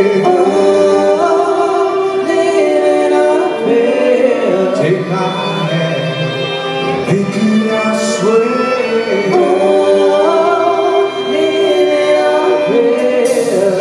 living on a prayer. Take my hand, make it I swear. Living on a prayer.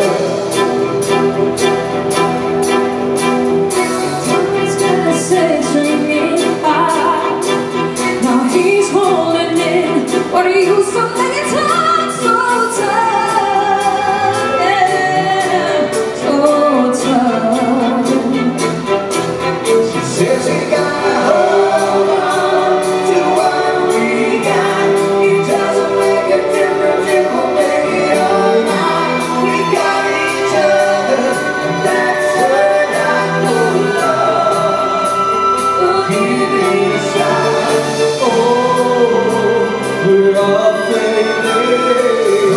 He's gonna say swinging high. Now he's holding in what he used to many times so tough, yeah, so tough. She says you gotta hold on to what we got. It doesn't make a difference if we'll make it or not. We got each other, and that's enough for love. Give it a shot. Oh, we're all failing.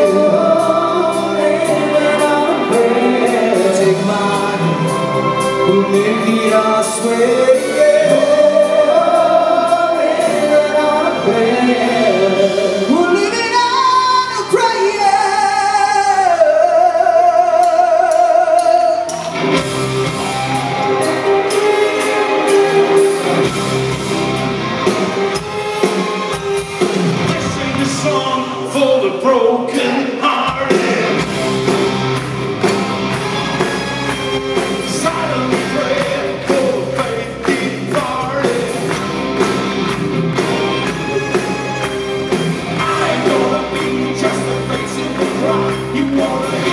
Living on a prayer. Take mine, we'll make it our swear. Living on a prayer. We're living on a prayer. Sing this song for the broken hearted. Silent prayer for the faith departed. I ain't gonna be just a face in the crowd. You wanna